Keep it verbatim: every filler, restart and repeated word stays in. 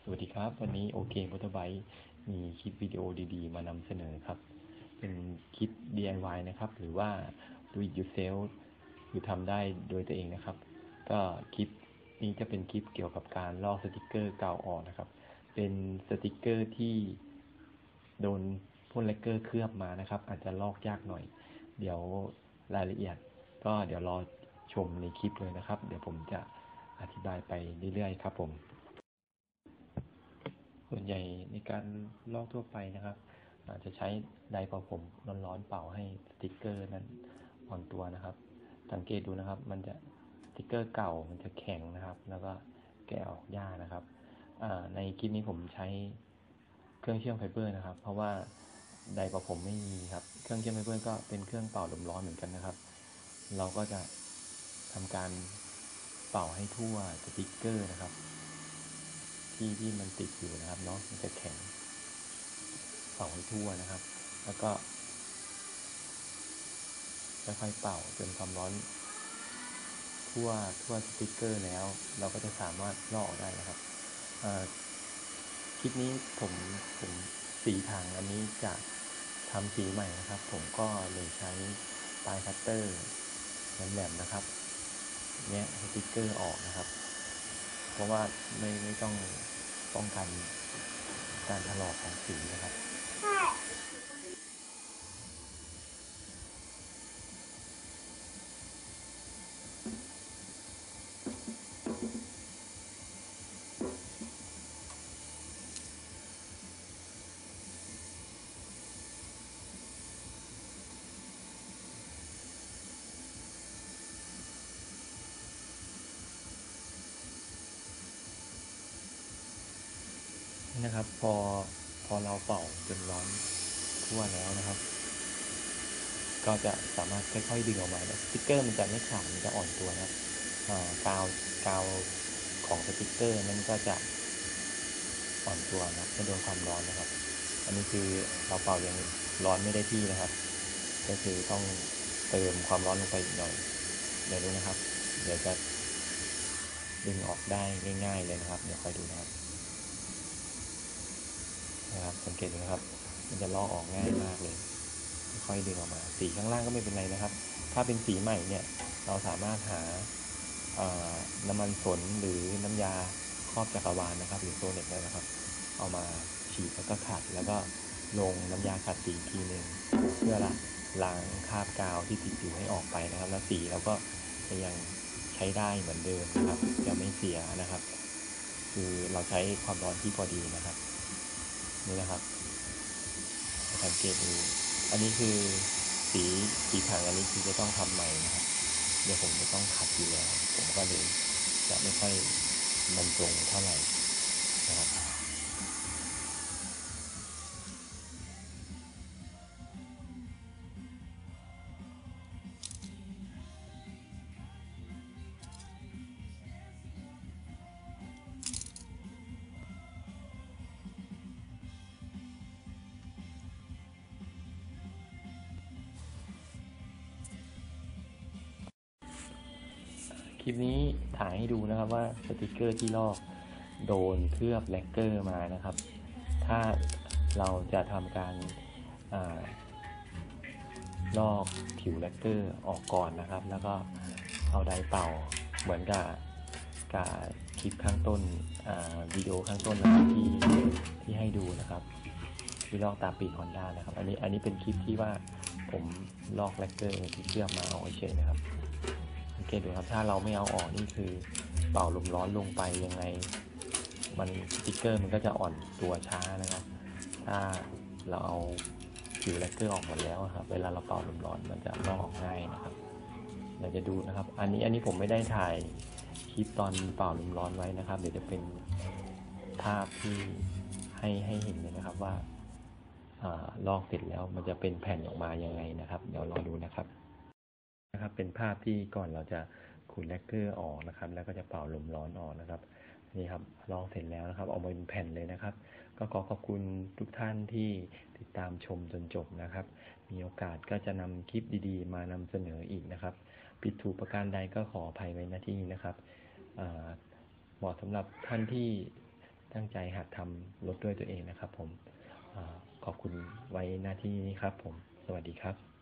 สวัสดีครับวันนี้โอเคมอเตอร์ไบค์มีคลิปวิดีโอดีๆมานำเสนอครับเป็นคลิป ดี ไอ วาย นะครับหรือว่า do it yourself คือทำได้โดยตัวเองนะครับก็คลิปนี้จะเป็นคลิปเกี่ยวกับการลอกสติกเกอร์เก่าออกนะครับเป็นสติกเกอร์ที่โดนพ่นแลกเกอร์เคลือบมานะครับอาจจะลอกยากหน่อยเดี๋ยวรายละเอียดก็เดี๋ยวรอชมในคลิปเลยนะครับเดี๋ยวผมจะอธิบายไปเรื่อยๆครับผมส่วนใหญ่ในการลอกทั่วไปนะครับอาจจะใช้ไดร์เป่าผมร้อนๆเป่าให้สติกเกอร์นั้นอ่อนตัวนะครับสังเกตดูนะครับมันจะสติกเกอร์เก่ามันจะแข็งนะครับแล้วก็แกะออกยากนะครับในคลิปนี้ผมใช้เครื่องเชื่อมไฟเบอร์นะครับเพราะว่าไดร์เป่าผมไม่มีครับเครื่องเชื่อมไฟเบอร์ก็เป็นเครื่องเป่าลมร้อนเหมือนกันนะครับเราก็จะทำการเป่าให้ทั่วสติกเกอร์นะครับที่ที่มันติดอยู่นะครับเนาะมันจะแข็งเป่าให้ทั่วนะครับแล้วก็ค่อยๆเป่าจนความร้อนทั่วทั่วสติกเกอร์แล้วเราก็จะสามารถลอกออกได้นะครับคลิปนี้ผมผมสีถังอันนี้จะทำสีใหม่นะครับผมก็เลยใช้ปลายคัตเตอร์แหลมๆนะครับเนี้ยสติกเกอร์ออกนะครับเพราะว่าไม่ไม่ต้องป้องกันการถลอกของสีนะครับนี่นะครับพอพอเราเป่าจนร้อนทั่วแล้วนะครับก็จะสามารถค่อยๆดึงออกมาสติกเกอร์มันจะไม่ขาดมันจะอ่อนตัวนะครับกาวกาวของสติกเกอร์นั้นก็จะอ่อนตัวนะครับจะโดนความร้อนนะครับอันนี้คือเราเป่ายังร้อนไม่ได้ที่นะครับก็คือต้องเติมความร้อนลงไปอีกหน่อยเดี๋ยวดูนะครับเดี๋ยวจะดึงออกได้ง่ายๆเลยนะครับเดี๋ยวคอยดูนะครับนะครับสังเกตดูนะครับมันจะลอกออกง่ายมากเลยค่อยๆดึงออกมาสีข้างล่างก็ไม่เป็นไรนะครับถ้าเป็นสีใหม่เนี่ยเราสามารถหาน้ำมันสนหรือน้ำยาครอบจักรวาลนะครับหรือโซเน็ตเลยนะครับเอามาฉีดแล้วก็ขัดแล้วก็ลงน้ำยาขัดสีทีหนึ่งเพื่อละล้างคราบกาวที่ติดอยู่ให้ออกไปนะครับแล้วสีเราก็จะยังใช้ได้เหมือนเดิมนะครับจะไม่เสียนะครับคือเราใช้ความร้อนที่พอดีนะครับนี่นะครับสังเกตดูอันนี้คือสีสีถังอันนี้คือจะต้องทำใหม่นะครับเดี๋ยวผมจะต้องขัดอยู่แล้วผมก็เลยจะไม่ค่อยบรรจงเท่าไหร่นะครับคลิปนี้ถ่ายให้ดูนะครับว่าสติกเกอร์ที่ลอกโดนเคลือบแลกเกอร์มานะครับถ้าเราจะทำการลอกผิวแลกเกอร์ออกก่อนนะครับแล้วก็เอาไดร์เป่าเหมือนกับกับคลิปข้างต้นวิดีโอข้างต้นนะครับที่ที่ให้ดูนะครับที่ลอกตาปีกฮอนด้านะครับอันนี้อันนี้เป็นคลิปที่ว่าผมลอกแลกเกอร์ที่เคลือบมาเอาเฉยนะครับสังเกตดูครับถ้าเราไม่เอาออกนี่คือเป่าลมร้อนลงไปยังไงมันสติกเกอร์มันก็จะอ่อนตัวช้านะครับถ้าเราเอาผิวแลกเกอร์ออกหมดแล้วครับเวลาเราเป่าลมร้อนมันจะลอกออกง่ายนะครับเดี๋ยวจะดูนะครับอันนี้อันนี้ผมไม่ได้ถ่ายคลิปตอนเป่าลมร้อนไว้นะครับเดี๋ยวจะเป็นภาพที่ให้ให้เห็นเลยนะครับว่าลอกเสร็จแล้วมันจะเป็นแผ่นออกมายังไงนะครับเดี๋ยวรอดูนะครับนะครับเป็นภาพที่ก่อนเราจะขูดแลกเกอร์ออกนะครับแล้วก็จะเป่าลมร้อนออกนะครับนี่ครับลอกเสร็จแล้วนะครับออกมาเป็นแผ่นเลยนะครับก็ขอขอบคุณทุกท่านที่ติดตามชมจนจบนะครับมีโอกาสก็จะนำคลิปดีๆมานำเสนออีกนะครับผิดถูกประการใดก็ขออภัยไว้ณที่นี้นะครับเหมาะสำหรับท่านที่ตั้งใจหัดทำรถด้วยตัวเองนะครับผมอาขอบคุณไว้หน้าที่นี้ครับผมสวัสดีครับ